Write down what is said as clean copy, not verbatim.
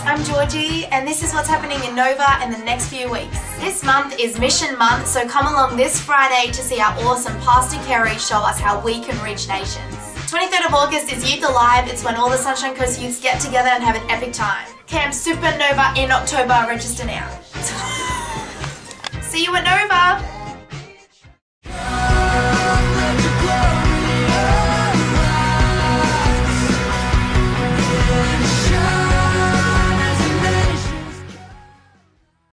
I'm Georgie and this is what's happening in Nova in the next few weeks. This month is Mission Month, so come along this Friday to see our awesome Pastor Kerry show us how we can reach nations. 23rd of August is Youth Alive. It's when all the Sunshine Coast youths get together and have an epic time. Camp Supernova in October. Register now. See you at Nova!